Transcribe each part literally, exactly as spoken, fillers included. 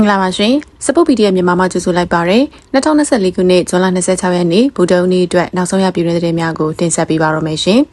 င်္ဂလာပါရှင်စပုတ်ပီဒီရဲ့မြန်မာမှာကြိုဆိုလိုက်ပါရယ်၂၀၂၄ခုနှစ်ဇွန်လ၂၆ရက်နေ့ဗုဒ္ဓဦးနေ့အတွက်နောက်ဆုံးရပြည်တွင်းသတင်းများကိုတင်ဆက်ပေးပါရမယ်ရှင်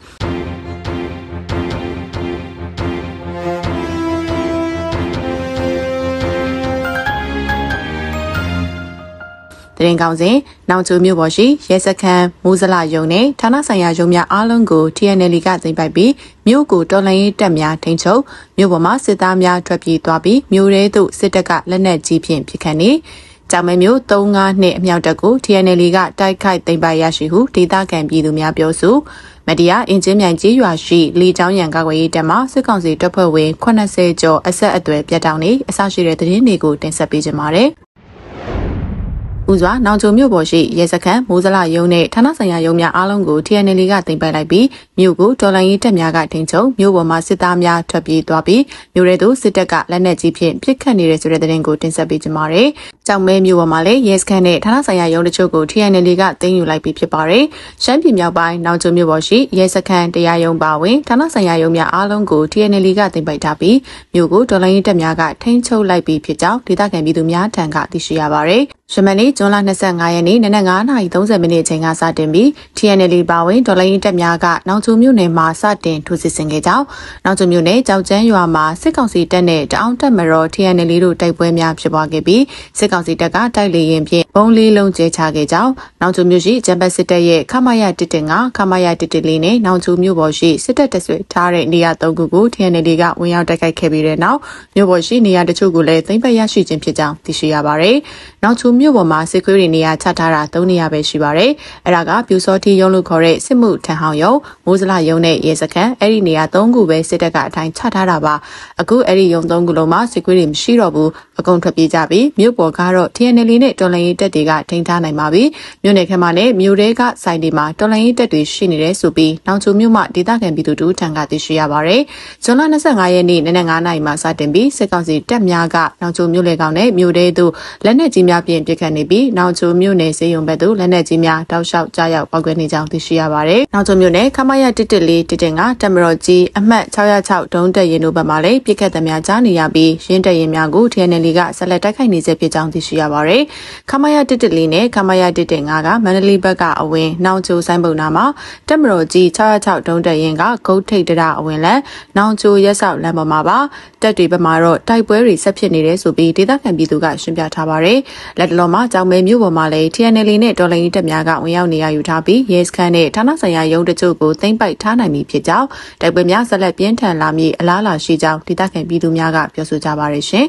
သတင်းကောင်းစဉ်နောင်ချိုမြို့ပေါ်ရှိရဲစခန်းမိုးစလရုံနဲ့ဌာနဆိုင်ရာရုံများအားလုံးကို T N L ကသိမ်းပိုက်ပြီးမြို့ကိုတော်လှန်ရေးတပ်များထိန်းချုပ်မြို့ပေါ်မှာစစ်သားများထွက်ပြေးသွားပြီးမြို့ရဲသို့စစ်တပ်ကလက်နက်ကြီးဖြင့်ပစ်ခတ်နေကြောင်မဲမြို့၃၅နှစ်အမြောက်တပ်ကို T N L ကတိုက်ခိုက်သိမ်းပိုက်ရရှိဟုဒေသခံပြည်သူများပြောဆိုမဒီယာအင်ဂျင်မြိုင်ကြီးရွာရှိလေကြောင်းရန်ကာကွယ်ရေးတပ်မှစစ်ကောင်စီတပ်ဖွဲ့ဝင်၈၀ကျော်အဆက်အသွယ်ပြတ်တောက်နေအဆရှိတဲ့သတင်းတွေကိုတင်ဆက်ပေးကြပါမယ်ဦးစွာနောင်ချိုမြို့ပေါ်ရှိရဲစခန်းမိုးစလရုံနဲ့ဌာနဆိုင်ရာရုံများအားလုံးကို T N L ကသိမ်းပိုက်လိုက်ပြီးမြို့ကိုတော်လှန်ရေးတပ်များကထိန်းချုပ်မြို့ပေါ်မှာစစ်သားများထွက်ပြေးသွားပြီးမြို့ရဲသို့စစ်တပ်ကလက်နက်ကြီးဖြင့်ပစ်ခတ်နေတဲ့ဆိုတဲ့သတင်းကိုတင်ဆက်ပေးကြပါမယ်။ကြောင်မဲမြို့ပေါ်မှာလည်းရဲစခန်းနဲ့ဌာနဆိုင်ရာရုံတချို့ကို T N L ကသိမ်းယူလိုက်ပြီးဖြစ်ပါတယ်။ရှမ်းပြည်မြောက်ပိုင်းနောင်ချိုမြို့ပေါ်ရှိရဲစခန်းတရားရုံးပါဝင်ဌာနဆိုင်ရာရုံများအားလုံးကို T N L ကသိမ်းပိုက်ထားပြီးမြို့ကိုတော်လှန်ရေးတပ်များကထိန်းချုပ်လိုက်ပြီးဖြစ်ကြောင်းဒေသခံပြည်သူများထံကသိရှိရပါတယ်။ရှမန်နေ့ဇွန်လ၂၅ရက်နေ့နနက်၅နာရီ၃၀မိနစ်အချိန်ကစတင်ပြီး T N L ပါဝင်ဒေါ်လာရင်းတပ်များကနောင်ချိုမြို့နယ်မှာစတင်ထိုးစစ်ဆင်ခဲ့ကြောင်းနောင်ချိုမြို့နယ်ကြောက်ကျန်းရွာမှာစစ်ကောင်စီတပ်နဲ့တအောင်းတပ်မတော် T N L တို့တိုက်ပွဲများဖြစ်ပွားခဲ့ပြီးစစ်ကောင်စီတပ်ကတိုက်လေရင်ဖြင့်ဘုံလေးလုံးကျဲချခဲ့ကြောင်းနောင်ချိုမြို့ရှိဂျမ်ဘတ်စစ်တပ်ရဲ့ခမရတစ်တင်ကခမရတစ်တစ်လေးနဲ့နောင်ချိုမြို့ပေါ်ရှိစစ်တပ်တဆွေထားတဲ့နေရာ၃ခုကို T N L ကဝင်ရောက်တိုက်ခိုက်ခဲ့ပြီးတဲ့နောက်မြို့ပေါ်ရှိနေရာတချို့ကိုလည်းသိမ်းပိုက်ရရှိခြင်းဖြစ်ကြောင်းသိရှိရပါတယ်။နောင်ချိုမြို့ပေါ်မှာစစ်ခွေးတွေနေရာချထားတာ၃နေရာပဲရှိပါတယ်။အဲဒါကပြူစောတိရုံးလို့ခေါ်တဲ့စစ်မှုထမ်းဟောင်းရုံမိုးစလရုံနဲ့ရဲစခန်းအဲ့ဒီနေရာ၃ခုပဲစစ်တပ်ကအထိုင်ချထားတာပါ။အခုအဲ့ဒီရုံ၃ခုလုံးမှာစစ်ခွေးတွေမရှိတော့ဘူးအကုန်ထွက်ပြေးကြပြီးမြို့ပေါ်ကတော့ T N L နဲ့တော်လှန်ရေးတပ်တွေကထိန်းထားနိုင်ပါပြီ။မြို့နယ်ခမနဲ့မြို့တဲကစိုင်တွေမှာတော်လှန်ရေးတပ်တွေရှိနေတယ်ဆိုပြီးနောင်ချိုမြို့မှာဒေသခံပြည်သူတို့ထံကသိရှိရပါတယ်။ဇွန်လ၂၅ရက်နေ့နနက်၅နာရီမှာစတင်ပြီးစစ်ကောင်စီတပ်များကနောင်ချိုမြို့လေကောင်နဲ့မြို့တဲသို့လက်နက်ကြီးများဖြင့်ပစ်ခတ်နေပြီးနောင်ချိုမြို့နယ်စေယုံဘက်သို့လက်နက်ကြီးများတောက်လျှောက်ကြားရောက်ပောက်ကွဲနေကြောင်းသိရှိရပါတယ်။နောက်ချိုမြို့နယ်ခမရတစ်တစ်လေးတစ်တင်ကတမတော်ကြီးအမှတ်၆၀၆ဒုံးတက်ရင်တို့ဘက်မှလည်းပြစ်ခတ်သမျှကြားနေရပြီးရင်းတက်ရင်များကို T N L ကဆက်လက်တိုက်ခိုက်နေစေဖြစ်ကြောင်းသိရှိရပါတယ်။ခမရတစ်တစ်လေးနဲ့ခမရတစ်တင်ကကမန္တလေးဘက်ကအဝင်နောင်ချိုဆိုင်ပုံနာမှာတမတော်ကြီး၆၀၆ဒုံးတက်ရင်ကဂုတ်ထိတ်တရအဝင်လန်နောင်ချိုရက်ဆောက်လမ်းပေါ်မှာပါတက်တွေဘက်မှာတော့တိုက်ပွဲတွေဆက်ဖြစ်နေတယ်ဆိုပြီးဒေသခံပြည်သူကရှင်းပြထားပါတယ်။လက်တလုံးမှာကြောင်မဲမြို့ပေါ်မှာလည်း T N L နဲ့တော်လှန်ရေးတပ်များကဝင်ရောက်နေရယူထားပြီးရဲစခန်းနဲ့ဌာနဆိုင်ရာရုံးတချို့ကိုသိမ်းပိုက်ထားနိုင်ပြီဖြစ်ကြောင်းတိုက်ပွဲများဆက်လက်ပြင်းထန်လာမည်အလားအလာရှိကြောင်းဒေသခံပြည်သူများကပြောဆိုကြပါရရှင်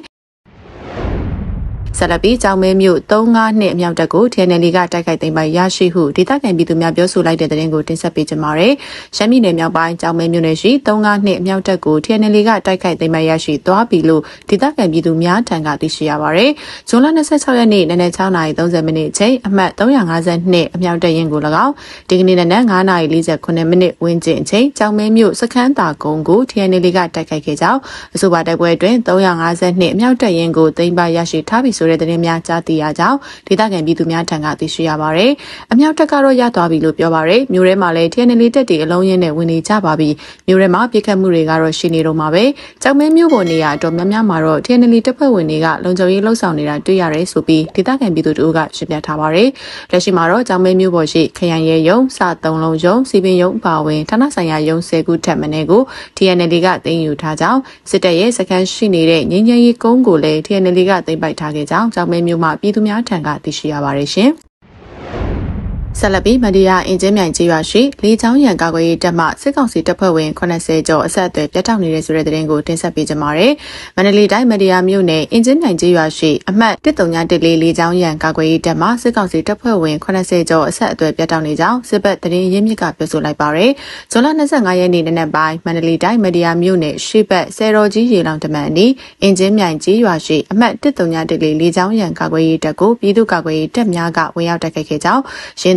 ဆက်လက်ပြီးကြောင်မဲမြို့၃၅နှစ်အမြောက်တပ်ကို T N L ကတိုက်ခိုက်သိမ်းပိုက်ရရှိဟုဒေသခံပြည်သူများပြောဆိုလိုက်တဲ့သတင်းကိုတင်ဆက်ပေးကြပါမယ်။ရှမ်းပြည်နယ်မြောက်ပိုင်းကြောင်မဲမြို့နယ်ရှိ၃၅နှစ်အမြောက်တပ်ကို T N L ကတိုက်ခိုက်သိမ်းပိုက်ရရှိသွားပြီလို့ဒေသခံပြည်သူများထံကသိရှိရပါတယ်။ဇွန်လ၂၆ရက်နေ့နနက်၆နာရီ၃၀မိနစ်အချိန်အမှတ်၃၅၂အမြောက်တပ်ရင်ကို၎င်းဒီကနေ့နနက်၅နာရီ၄၇မိနစ်ဝန်းကျင်အချိန်ကြောင်မဲမြို့စခန်းသာကုန်းကို T N L ကတိုက်ခိုက်ခဲ့ကြောင်းအဆိုပါတိုက်ပွဲအတွင်း၃၅၂အမြောက်တပ်ရင်ကိုသိမ်းပိုက်ရရှိထားပြီဆိုတဲ့သတင်းများကြားသိရကြောင်းဒေသခံပြည်သူများထံကသိရှိရပါတယ်။အမြောက်တပ်ကတော့ရသွားပြီလို့ပြောပါရယ်မြို့ထဲမှာလည်း T N L တပ်တွေအလုံးရင်းနဲ့ဝင်နေကြပါပြီ။မြို့ထဲမှာပြစ်ခတ်မှုတွေကတော့ရှိနေတော့မှာပဲ။ကြောင်မဲမြို့ပေါ်နေရာအတော်များများမှာတော့ T N L တပ်ဖွဲ့ဝင်တွေကလုံခြုံရေးလှုပ်ဆောင်နေတာတွေ့ရတယ်ဆိုပြီးဒေသခံပြည်သူတို့ကရှင်းပြထားပါရယ်။လက်ရှိမှာတော့ကြောင်မဲမြို့ပေါ်ရှိခရိုင်ရဲရုံးစသုံးလုံးရုံးစီပင်ရုံးပါဝင်ဌာနဆိုင်ရာရုံး၁၀ခုထက်မနည်းကို T N L ကသိမ်းယူထားကြောင်းစစ်တပ်ရဲ့စခန်းရှိနေတဲ့ငင်းငယ်ရေးကုန်းကိုလည်း T N L ကသိမ်းပိုက်ထားခဲ့ကြောင်းကြောင်မဲမြို့မှာပြည်သူများထံကသိရှိရပါတယ်ရှင်။ဆက်လက်ပြီးမဒီယာအင်ဂျင်မြိုင်ကြီးရွာရှိလေချောင်းရန်ကာကွယ်ရေးတပ်မှစစ်ကောင်စီတပ်ဖွဲ့ဝင်၈၀ကျော်အဆက်အသွယ်ပြတ်တောက်နေတဲ့ဆိုတဲ့သတင်းကိုတင်ဆက်ပေးကြပါမယ်။မန္တလေးတိုင်းမဒီယာမြို့နယ်အင်ဂျင်မြိုင်ကြီးရွာရှိအမှတ်၁၃၁၄လေချောင်းရန်ကာကွယ်ရေးတပ်မှစစ်ကောင်စီတပ်ဖွဲ့ဝင်၈၀ကျော်အဆက်အသွယ်ပြတ်တောက်နေကြောင်းစစ်ဘက်သတင်းရင်းမြစ်ကပြောဆိုလိုက်ပါရယ်။ဇွန်လ၂၅ရက်နေ့နနက်ပိုင်းမန္တလေးတိုင်းမဒီယာမြို့နယ်ရှေ့ဘက်ဆယ်တော်ကြီးရေလောင်တမန်အနီးအင်ဂျင်မြိုင်ကြီးရွာရှိအမှတ်၁၃၁၄လေချောင်းရန်ကာကွယ်ရေးတပ်ကိုပြည်သူ့ကာကွယ်ရေးတပ်များကဝင်ရောက်တိုက်ခိုက်ခဲ့ကြောင်းရင်း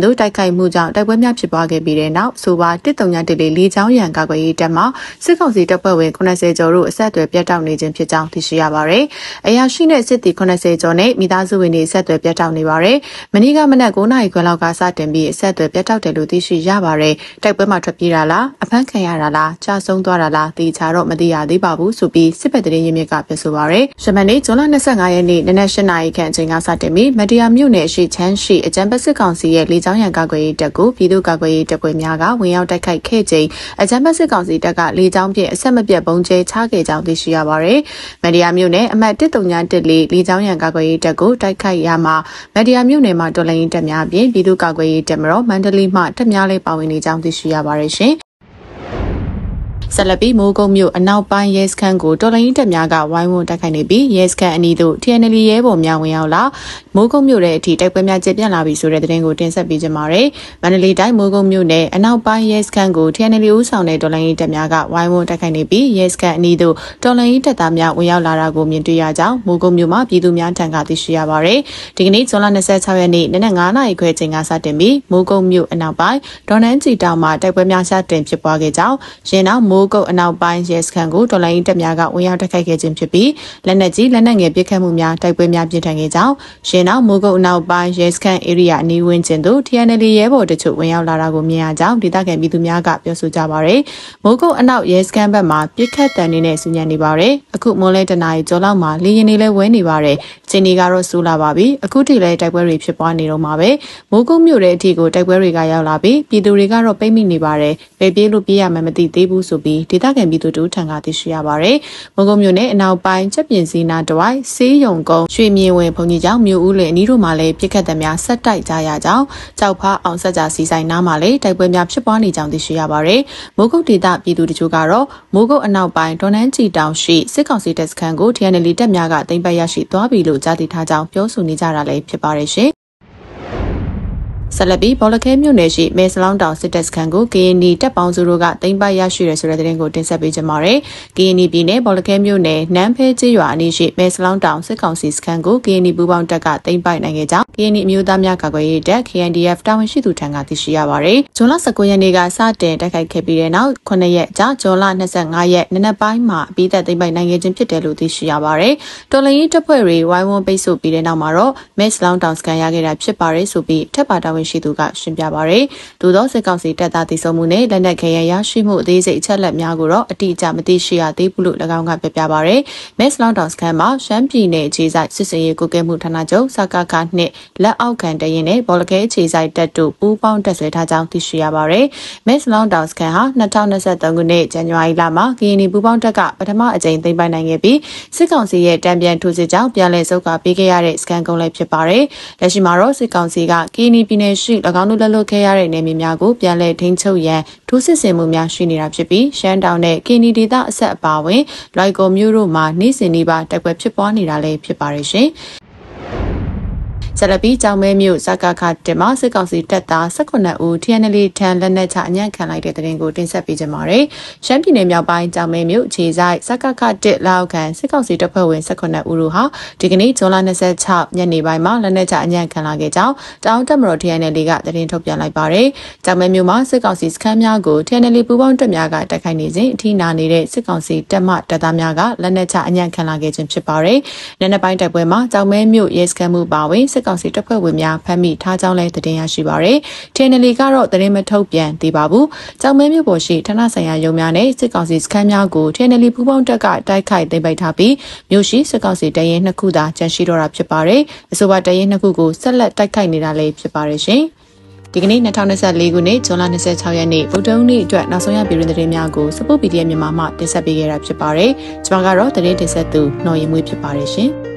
သို့တိုက်ခိုက်မှုကြောင့်တိုက်ပွဲများဖြစ်ပွားခဲ့ပြီးတဲ့နောက်ဆိုပါတစ်တုံညာတစ်လေးလေးချောင်းရန်ကာကွယ်ရေးတပ်မှစစ်ကောင်စီတပ်ဖွဲ့ဝင်ခုနှစ်ဆယ်ကျော်တို့အဆက်အသွယ်ပြတ်တောက်နေခြင်းဖြစ်ကြောင်းသိရှိရပါတယ်။အရာရှိနဲ့စစ်သည်ခုနှစ်ဆယ်ကျော်နဲ့မိသားစုဝင်တွေအဆက်အသွယ်ပြတ်တောက်နေပါတယ်။မနေ့ကမနက်၉နာရီခွဲလောက်ကစတင်ပြီးအဆက်အသွယ်ပြတ်တောက်တယ်လို့သိရှိရပါတယ်။တိုက်ပွဲမှာထွက်ပြေးတာလားအဖမ်းခံရတာလားကြာဆုံးသွားတာလားသိချာတော့မသိရသေးပါဘူးဆိုပြီးစစ်ဘက်သတင်းရင်းမြစ်ကပြောဆိုပါရယ်။ယမန်နေ့ဇွန်လ၂၅ရက်နေ့နနက်၈နာရီခန့်အချိန်ကစတင်ပြီးမတရားမြို့နယ်ရှိချမ်းရှိအကြံပတ်စစ်ကောင်စီရဲ့လေကြောင်းရန်ကာကွယ်ရေးတပ်ကိုပြည်သူ့ကာကွယ်ရေးတပ်ဖွဲ့များကဝင်ရောက်တိုက်ခိုက်ခဲ့ချိန်အကြံပတ်စစ်ကောင်စီတပ်ကလေကြောင်းဖြင့်အဆက်မပြတ်ပုံကျဲချခဲ့ကြောင်းသိရှိရပါရယ်။မတရားမြို့နယ်အမှတ်တစ်တုံညာတစ်လေးလေကြောင်းရန်ကာကွယ်ရေးတပ်ကိုတိုက်ခိုက်ရမှာမတရားမြို့နယ်မှာတော်လှန်ရေးတပ်များအပြင်ပြည်သူ့ကာကွယ်ရေးတပ်မတော်မန္တလေးမှတပ်များလည်းပါဝင်နေကြောင်းသိရှိရပါရယ်ရှင်။ဆက်လက်ပြီးမိုးကုတ်မြို့အနောက်ပိုင်းရဲစခန်းကိုတော်လိုင်းတပ်များကဝိုင်းဝန်းတိုက်ခိုက်နေပြီးရဲစခန်းအနီးသို့ T N L ရဲဘော်များဝင်ရောက်လာမိုးကုတ်မြို့ရဲ့အထိတိုက်ပွဲများကျပြန့်လာပြီဆိုတဲ့သတင်းကိုတင်ဆက်ပေးကြပါမယ်။မန္တလေးတိုင်းမိုးကုတ်မြို့နယ်အနောက်ပိုင်းရဲစခန်းကို T N L ဦးဆောင်တဲ့တော်လိုင်းတပ်များကဝိုင်းဝန်းတိုက်ခိုက်နေပြီးရဲစခန်းအနီးသို့တော်လိုင်းတပ်သားများဝင်ရောက်လာတာကိုမြင်တွေ့ရကြောင်းမိုးကုတ်မြို့မှာပြည်သူများထံကသိရှိရပါတယ်။ဒီကနေ့ဇွန်လ၂၆ရက်နေ့နနက်၅နာရီခွဲချိန်ကစတင်ပြီးမိုးကုတ်မြို့အနောက်ပိုင်းဒေါ်နန်းချီတောင်မှာတိုက်ပွဲများစတင်ဖြစ်ပွားခဲ့ကြောင်းရင်းနောက်မိုးကုတ်အနောက်ပိုင်းရဲစခန်းကိုတော်လိုင်းတပ်များကဝင်ရောက်တိုက်ခိုက်ခဲ့ခြင်းဖြစ်ပြီးလက်နက်ကြီးလက်နက်ငယ်ပစ်ခတ်မှုများတိုက်ပွဲများပြင်းထန်ခဲ့ကြောင်းရင်းနောက်မိုးကုတ်အနောက်ပိုင်းရဲစခန်း area အနီးဝန်းကျင်သို့ T N L ရဲဘော်တို့ဝင်ရောက်လာတာကိုမြင်ရကြောင်းဒေသခံပြည်သူများကပြောဆိုကြပါရယ်မိုးကုတ်အနောက်ရဲစခန်းဘက်မှာပြစ်ခတ်တန်နေနဲ့ဆူညံနေပါရယ်အခုမိုးလဲတနာရီကျော်လောက်မှာလေရင်တွေလည်းဝဲနေပါရယ်ချိန်တွေကတော့ဆူလာပါပြီအခုထိလည်းတိုက်ပွဲတွေဖြစ်ပွားနေတော့မှာပဲမိုးကုတ်မြို့ရဲ့အထိကိုတိုက်ပွဲတွေကရောက်လာပြီးပြည်သူတွေကတော့ပိတ်မိနေပါရယ်ပဲပြေးလို့ပြေးရမှမသိသေးဘူးဆိုပြီးဒေသခံပြည်သူတို့ထံကသိရှိရပါရယ်မိုးကုတ်မြို့နယ်အနောက်ပိုင်းချက်ပြင်စီနာတဝိုက်စေးရုံကုန်းရွှေမြေဝင်ဘုံကြီးကျောင်းမြို့ဦးလေအနီးတို့မှာလည်းပြစ်ခတ်တဲ့များဆက်တိုက်ကြရကြောင်းကြောက်ဖားအောင်ဆက်ကြစီဆိုင်နားမှာလည်းတိုက်ပွဲများဖြစ်ပွားနေကြောင်းသိရှိရပါရယ်မိုးကုတ်ဒေသပြည်သူတို့ကတော့မိုးကုတ်အနောက်ပိုင်းဒေါ်နန်းချီတောင်ရှိစစ်ကောင်စီတပ်စခန်းကို T N L တပ်များကသိမ်းပိုက်ရရှိသွားပြီလို့ကြားသိထားကြောင်းပြောဆိုနေကြတာလည်းဖြစ်ပါရယ်ရှင်ဆက်လက်ပြီးဘောလခဲမြို့နယ်ရှိမဲစလောင်းတောင်စစ်တပ်စခန်းကို K N Y တပ်ပေါင်းစုတို့ကသိမ်းပိုက်ရရှိရဆိုတဲ့သတင်းကိုတင်ဆက်ပေးကြပါမယ်။ K N Y ပြည်နယ်ဘောလခဲမြို့နယ်နန်းဖဲကျေးရွာအနီးရှိမဲစလောင်းတောင်စစ်ကောင်စီစခန်းကို K N Y ပူးပေါင်းတပ်ကသိမ်းပိုက်နိုင်ခဲ့ကြောင်း K N Y အမျိုးသားများကာကွယ်ရေးတပ် K N D F တာဝန်ရှိသူထံကသိရှိရပါတယ်။ဇွန်လ၁၉ရက်နေ့ကစတင်တိုက်ခိုက်ခဲ့ပြီးတဲ့နောက်ခုနှစ်ရက်ကြာဇွန်လ၂၅ရက်နနက်ပိုင်းမှာအပြီးသက်သိမ်းပိုက်နိုင်ခဲ့ခြင်းဖြစ်တယ်လို့သိရှိရပါတယ်။တော်လှန်ရေးတပ်ဖွဲ့တွေဝိုင်းဝန်းပိတ်ဆို့ပြီးတဲ့နောက်မှာတော့မဲစလောင်းတောင်စခန်းရခဲ့တာဖြစ်ပါတယ်ဆိုပြီးထပ်ပါတာဝန်ရှိသူကရှင်းပြပါရယ်။သို့သောစစ်ကောင်စီတပ်သားတည်ဆုံမှုနဲ့လက်နက်ခဲယမ်းရရှိမှုအသေးစိတ်အချက်လက်များကိုတော့အတိအကျမသိရှိရသေးဘူးလို့၎င်းကပြပြပါရယ်။မဲစလောင်းတောင်စခန်းမှာရှမ်းပြည်နယ်အခြေစိုက်စစ်စင်ရေးကုကဲမှုဌာနချုပ်စကခနှစ်လက်အောက်ခံတရင်နဲ့ဘောလခဲအခြေစိုက်တပ်တို့ပူးပေါင်းတပ်ဆွဲထားကြောင်းသိရှိရပါရယ်။မဲစလောင်းတောင်စခန်းဟာ၂၀၂၃ခုနှစ်ဇန်နဝါရီလမှာ K N Y ပူးပေါင်းတပ်ကပထမအကြိမ်သိမ်းပိုက်နိုင်ခဲ့ပြီးစစ်ကောင်စီရဲ့တံပြန်ထိုးစစ်ကြောင့်ပြန်လည်ဆုတ်ခွာပေးခဲ့ရတဲ့စခန်းကုန်းလည်းဖြစ်ပါရယ်။လက်ရှိမှာတော့စစ်ကောင်စီက K N Y ပြည်နယ်ရှိ၎င်းတို့လက်လွတ်ခဲ့ရတဲ့နေမြေများကိုပြန်လည်ထိန်းချုပ်ရန်ထိုးစစ်ဆင်မှုများရှိနေတာဖြစ်ပြီးရှမ်းတောင်နဲ့ K N Y ဒေသအဆက်အပါအဝင်လွိုင်ကော်မြို့တို့မှာနေ့စဉ်နေ့ပါတိုက်ပွဲဖြစ်ပွားနေတာလည်းဖြစ်ပါရယ်ရှင်။ဆက်လက်ပြီးကြောင်မဲမြို့စကခတက်မှာစစ်ကောင်စီတပ်သား၁၈ဦး T N L ထံလက်နက်ချအညံ့ခံလိုက်တဲ့တဲ့တင်ကိုတင်ဆက်ပေးကြပါမယ်။ရှမ်းပြည်နယ်မြောက်ပိုင်းကြောင်မဲမြို့ခြေဆိုင်စကခတက်လောက်ခံစစ်ကောင်စီတပ်ဖွဲ့ဝင်၁၈ဦးတို့ဟာဒီကနေ့ဇွန်လ၂၆ညနေပိုင်းမှာလက်နက်ချအညံ့ခံလာခဲ့ကြောင်းတောင်တပ်မတော် T N L ကတင်ထုတ်ပြန်လိုက်ပါတယ်။ကြောင်မဲမြို့မှာစစ်ကောင်စီစခန်းများကို T N L ပူးပေါင်းတပ်များကတိုက်ခိုက်နေစဉ်အထိနာနေတဲ့စစ်ကောင်စီတပ်မှတပ်သားများကလက်နက်ချအညံ့ခံလာခဲ့ခြင်းဖြစ်ပါတယ်။နနက်ပိုင်းတိုက်ပွဲမှာကြောင်မဲမြို့ရဲစခန်းမှုပါဝင်စစ်ကောင်စီတပ်ဖွဲ့ဝင်များဖမ်းမိထားကြောင်းလည်းတင်ရရှိပါရယ်။ T N L ကတော့သတင်းမထုတ်ပြန်သေးပါဘူး။ကြောင်မဲမြို့ပေါ်ရှိဌာနဆိုင်ရာရုံးများနဲ့စစ်ကောင်စီစခန်းများကို T N L ပူးပေါင်းတပ်ကတိုက်ခိုက်သိမ်းပိုက်ထားပြီးမြို့ရှိစစ်ကောင်စီတရင်နှစ်ခုသာကျန်ရှိတော့တာဖြစ်ပါရယ်။အဆိုပါတရင်နှစ်ခုကိုဆက်လက်တိုက်ခိုက်နေတာလည်းဖြစ်ပါရယ်ရှင်။ဒီကနေ့၂၀၂၄ခုနှစ်ဇွန်လ၂၆ရက်နေ့ဗုဒ္ဓဟူးနေ့အတွက်နောက်ဆုံးရပြည်တွင်သတင်းများကို Support ပီ ဒီ အက်ဖ် မြန်မာမှတင်ဆက်ပေးခဲ့တာဖြစ်ပါတယ်။ကျွန်မကတော့သတင်းတင်ဆက်သူနှော်ရင်မွေးဖြစ်ပါတယ်ရှင်။